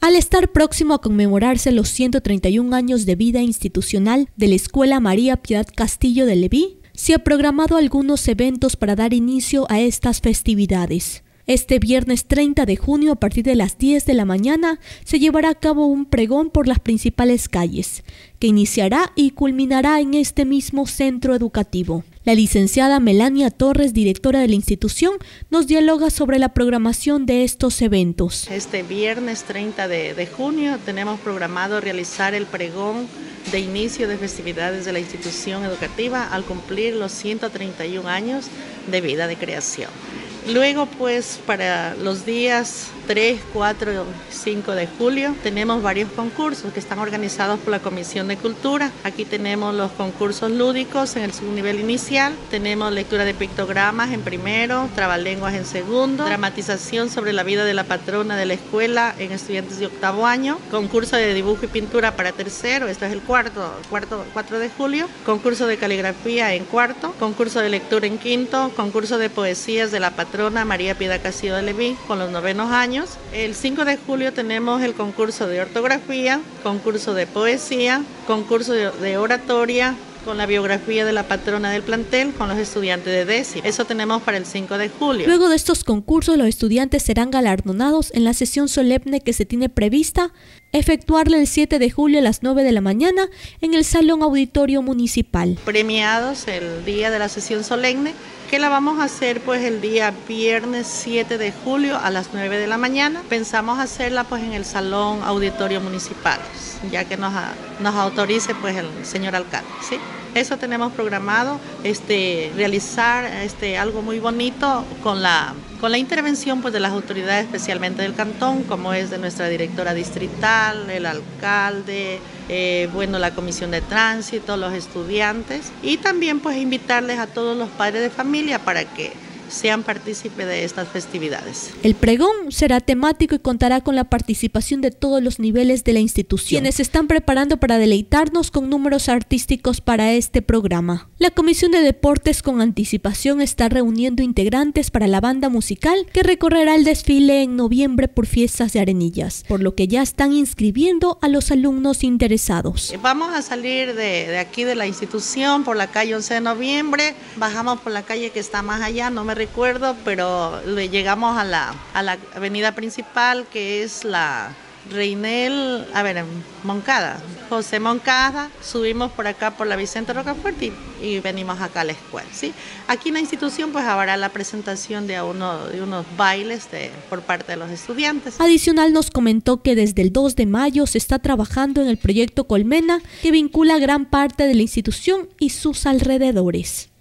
Al estar próximo a conmemorarse los 131 años de vida institucional de la Escuela María Piedad Castillo de Leví, se ha programado algunos eventos para dar inicio a estas festividades. Este viernes 30 de junio, a partir de las 10 de la mañana, se llevará a cabo un pregón por las principales calles, que iniciará y culminará en este mismo centro educativo. La licenciada Melania Torres, directora de la institución, nos dialoga sobre la programación de estos eventos. Este viernes 30 de junio tenemos programado realizar el pregón de inicio de festividades de la institución educativa al cumplir los 131 años de vida de creación. Luego, pues, para los días 3, 4 y 5 de julio tenemos varios concursos que están organizados por la Comisión de Cultura. Aquí tenemos los concursos lúdicos en el subnivel inicial, tenemos lectura de pictogramas en primero, trabalenguas en segundo, dramatización sobre la vida de la patrona de la escuela en estudiantes de octavo año, concurso de dibujo y pintura para tercero, esto es el 4 de julio, concurso de caligrafía en cuarto, concurso de lectura en quinto, concurso de poesías de la patrona María Piedad Castillo de Leví con los novenos años. El 5 de julio tenemos el concurso de ortografía, concurso de poesía, concurso de oratoria con la biografía de la patrona del plantel con los estudiantes de décimo. Eso tenemos para el 5 de julio. Luego de estos concursos, los estudiantes serán galardonados en la sesión solemne que se tiene prevista efectuarla el 7 de julio a las 9 de la mañana en el Salón Auditorio Municipal. Premiados el día de la sesión solemne, que la vamos a hacer pues el día viernes 7 de julio a las 9 de la mañana. Pensamos hacerla pues en el Salón Auditorio Municipal, ya que nos autorice pues el señor alcalde, ¿sí? Eso tenemos programado, realizar algo muy bonito con la intervención pues de las autoridades, especialmente del cantón, como es de nuestra directora distrital, el alcalde, la comisión de tránsito, los estudiantes, y también pues invitarles a todos los padres de familia para que sean partícipes de estas festividades. El pregón será temático y contará con la participación de todos los niveles de la institución, quienes se están preparando para deleitarnos con números artísticos para este programa. La Comisión de Deportes con anticipación está reuniendo integrantes para la banda musical que recorrerá el desfile en noviembre por Fiestas de Arenillas, por lo que ya están inscribiendo a los alumnos interesados. Vamos a salir de aquí de la institución por la calle 11 de noviembre, bajamos por la calle que está más allá, no me recuerdo, pero llegamos a la avenida principal, que es la Moncada, José Moncada, subimos por acá por la Vicente Rocafuerte y venimos acá a la escuela, ¿sí? Aquí en la institución pues habrá la presentación de unos bailes por parte de los estudiantes. Adicional, nos comentó que desde el 2 de mayo se está trabajando en el proyecto Colmena, que vincula gran parte de la institución y sus alrededores.